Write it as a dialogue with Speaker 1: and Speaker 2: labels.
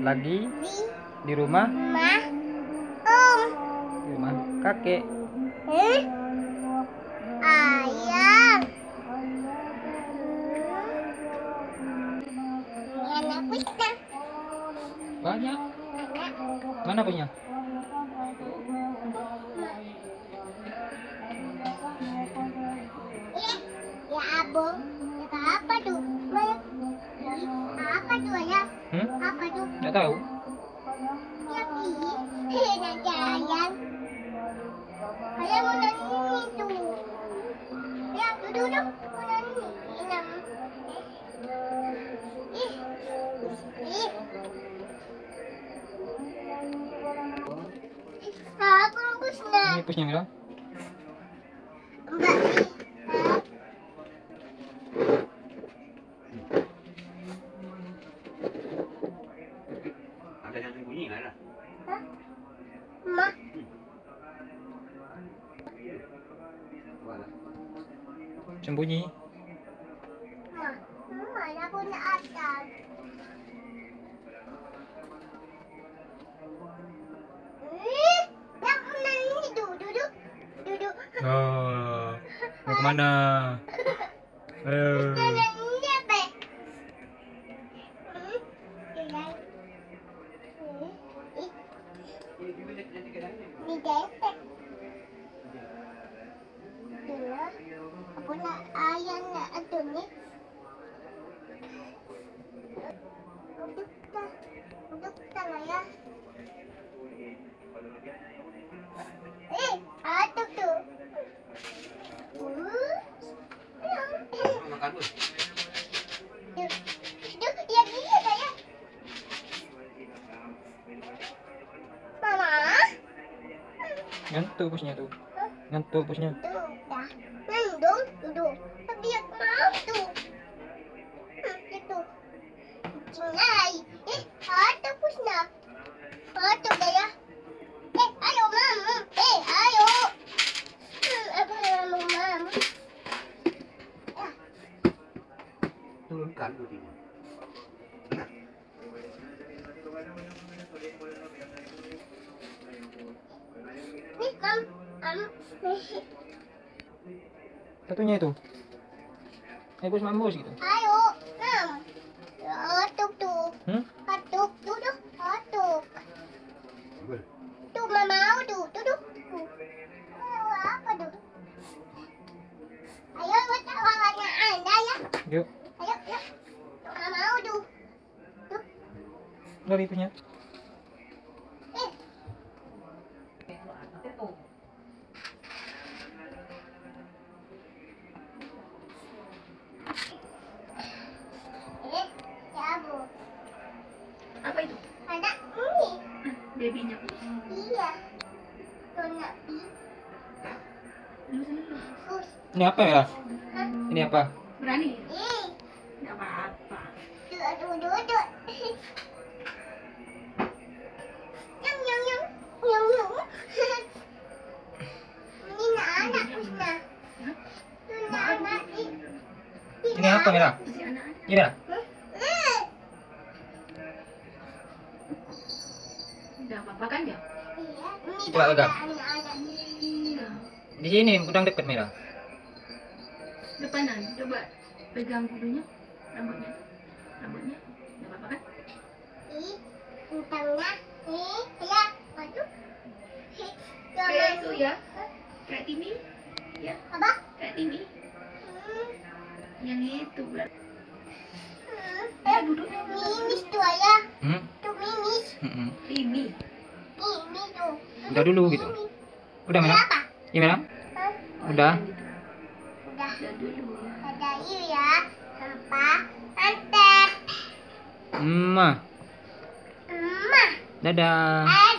Speaker 1: Lagi
Speaker 2: Di
Speaker 1: di rumah
Speaker 2: rumah Om.
Speaker 1: di rumah kakek.
Speaker 2: Ayam. Anak kita.
Speaker 1: Banyak. Mana punya?
Speaker 2: Ya abang. Ya apa tuh? Apa tuh ya? Apa tuh?
Speaker 1: Nggak tahu.
Speaker 2: Ya nanti ayam. Ayam mau nani tuh. Ya duduk. Mau nani. Apa bagusnya?
Speaker 1: Ini pusnya Mira.
Speaker 3: Ada yang sembunyi nggak ada?
Speaker 2: Ma,
Speaker 1: Sembunyi.
Speaker 2: mana pun ada. Yang nani duduk.
Speaker 1: Oh, mau kemana? Ayo.
Speaker 2: Nani apa? Ni dempet. Aku nak ayam nak ada ni. Duduk sana ya. Atuk tu.
Speaker 3: Makan dulu.
Speaker 2: Duduk, ya dia saya. Mama.
Speaker 1: Ngantuk pusnya tuh. Ngantuk pusnya.
Speaker 2: Tuh, dah. Nandung, duduk. Tapi aku mau tuh. Itu. Cinai. Ada pusna. Ada gaya. Ayo mama. Ayo. Aku mau mama.
Speaker 3: Turunkan dulu ini.
Speaker 2: Nih, mam.
Speaker 1: Satunya itu. Bus mampus gitu.
Speaker 2: Ayo, mam. Atuk tuh. Atuk, duduk. Atuk. Tuh, mama mau tuh. Duduk. Ayo, apa tuh? Ayo, kita warna anda ya.
Speaker 1: Yuk,
Speaker 2: Ayo. Mama mau tuh.
Speaker 1: lari pusnya.
Speaker 2: Ya, Bu.
Speaker 4: Apa itu?
Speaker 2: Ada ini.
Speaker 4: Babynya.
Speaker 2: Iya. Dona I.
Speaker 4: Lu sana.
Speaker 2: Sus.
Speaker 1: Ini apa ya?
Speaker 2: Hah?
Speaker 1: Ini apa?
Speaker 4: Berani?
Speaker 2: Ih.
Speaker 4: Enggak apa-apa.
Speaker 2: Duduk. Yang. Ini anak Pusna. Tuna anak
Speaker 1: Ini apa Mira?
Speaker 4: Si anak.
Speaker 1: Ini Mira.
Speaker 4: Enggak apa-apa kan ya?
Speaker 2: Iya. Ini
Speaker 1: Coba pegang.
Speaker 2: anak-anak.
Speaker 4: Iya.
Speaker 1: Di sini udang deket Mira.
Speaker 4: Depanan. Coba pegang kudunya. Rambutnya. Enggak apa-apa kan?
Speaker 2: Ih, tentangnya. Ya. Aduh.
Speaker 4: Kayak itu ya. Kayak Timi. Ya.
Speaker 2: Apa?
Speaker 4: Kayak Timi. Yang itu berarti. Duduk.
Speaker 2: Mimis tuh ya. Tuh mimis.
Speaker 4: Timi.
Speaker 2: Ini tuh.
Speaker 1: Udah dulu gitu. Udah Mira?
Speaker 2: Apa?
Speaker 1: Iya Mira?
Speaker 2: Hah?
Speaker 1: Udah.
Speaker 2: Udah.
Speaker 4: Udah dulu.
Speaker 2: Ada yuk ya. Sampai antep.
Speaker 1: Emak.
Speaker 2: Emak.
Speaker 1: Dadah.
Speaker 2: Dadah.